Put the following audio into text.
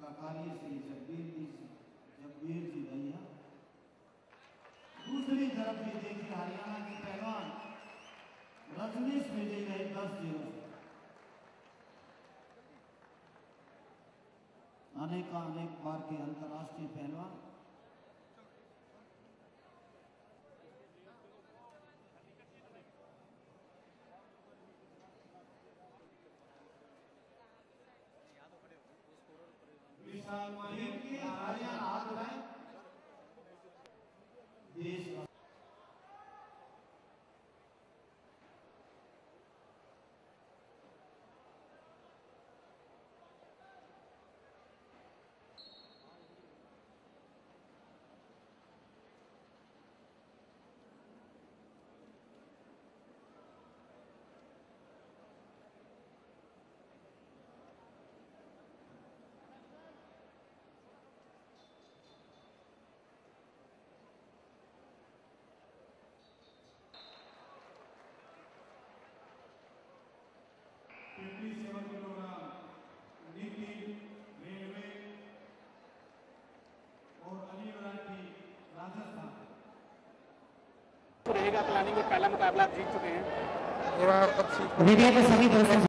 काकाली श्री जगबीर जी भैया। दूसरी तरफ भी देखिए हरियाणा के पहलवान रजनीश विजय रहे 10-0 से। अनेक बार के अंतर्राष्ट्रीय पहलवान हरियाणा हाथ उठाए देश रहेगा प्लानिंग में पहला मुकाबला जीत चुके हैं। मीडिया के सभी दोस्तों